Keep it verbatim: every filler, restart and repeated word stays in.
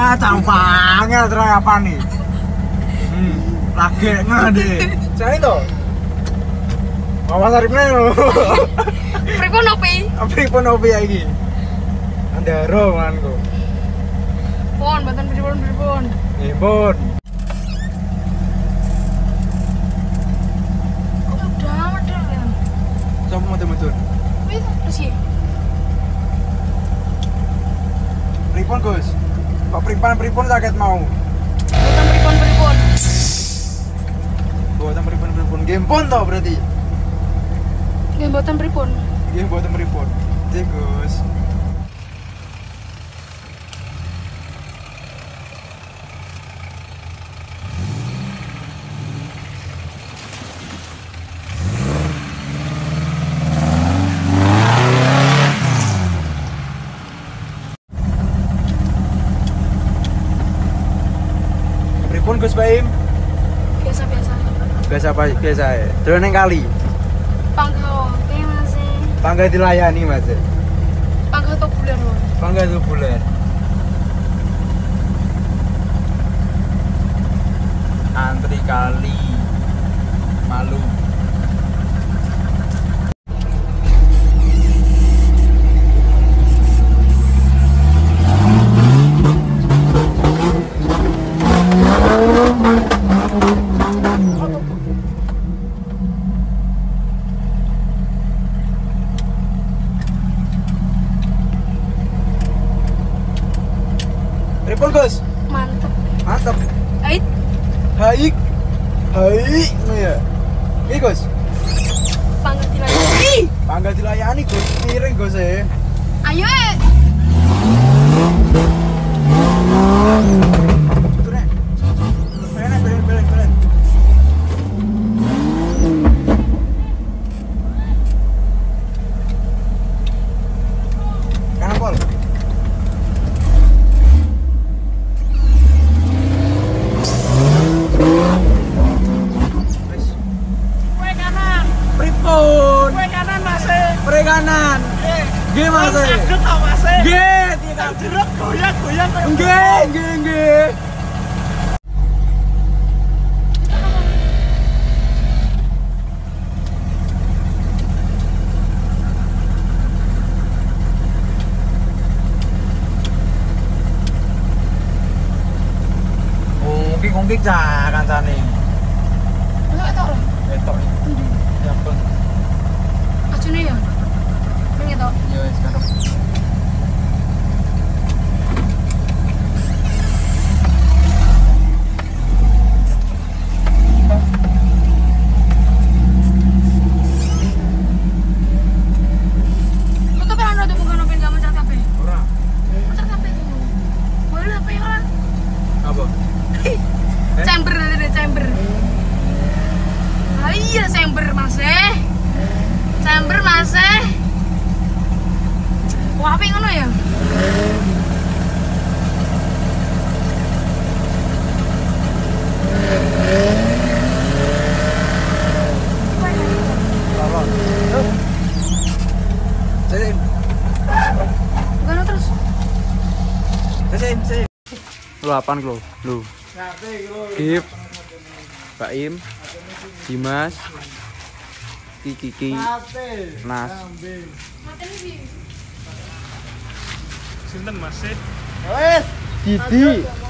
Wah, campangnya terus apa nih? Hmm, lagi ngade. Cari toh. Mama saripnya lho. Pripun opi? Pripun opi ya iki? Andaro manku. Pon, mboten pripun-pripun. Nggih, pun. Kok udah medhun ya? Sopo mudun-mudun? Wih, terus ya. Pripun, Gus? Kok pripun-pripun sakit mau? Mboten pripun-pripun. Mboten pripun-pripun. Nggih pun toh berarti. Nggih mboten pripun. Nggih mboten pripun. Nggih, Gus. Pripun Gus Baim? Biasa-biasa. Biasa apa biasa ya? Dolan ning kali. Pangkal oke Mas. Pangga dilayani Mas. Pangkal tok bulan, Mas. Pangga itu bulan. Antri kali malu. Pripun Gus? Mantep. Mantap. Ait, Haik. Haik ya. Iki Gus. pangkal dilayani. Pangga dilayani Gus. Miring Gus e. Ayo, eh. Turun. Belen belen belen belen. Kanan pol. Kue kanan. Pripun? Kue kanan, Mas. Pre kanan. Nggih Mas. Saged to, Mas. Nggih, tidak. Jeruk goyang-goyang kayak Nggih, nggih, nggih. Ungkik-ungkik cah kancane. Masa ketok lho? Etok. Ya pun. Ajune ya. Pengen to. Ya wis kadok. Foto kan ana tuh bukan open gak mencat kabeh. Ora. Mencat kabeh. Boleh apa ya kan? Apa? Chamber tadi chamber. Ah iya chamber Mas eh. Chamber Mas eh. Wah, apa ngono ya? Apa? Sim. Bukan terus. Sim, sim. Lu apaan lu? Lu. Gip. Pak Im. Dimas. Kiki. Nas. Mateni iki. Sinten Mas? Wes, Didi.